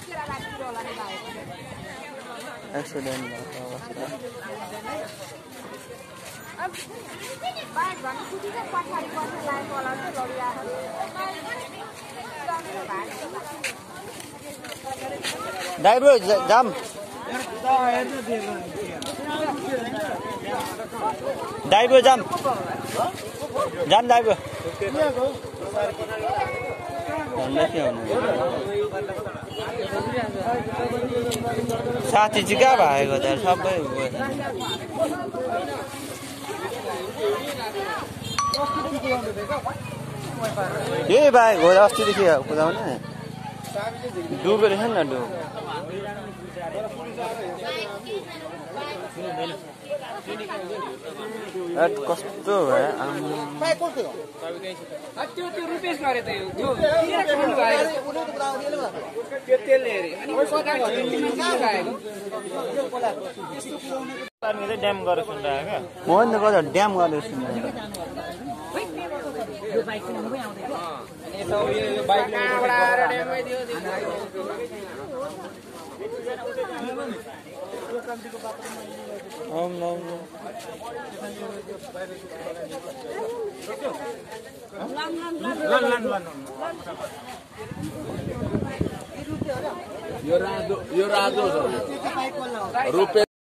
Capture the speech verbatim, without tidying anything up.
accident भएको अवस्था driver जाम ड्राइभर जाम जाम ड्राइभर साथी चाहिँ कहाँ भएको त सबै यही बाइक हो अस्तिदेखि कुदाउने डुबेर छ नि डुब कस्तो ड्याम गरेर सुन्दा मोहन कता ड्याम गरेर सुन्दा ओम नम यो राजो यो राजो रुपे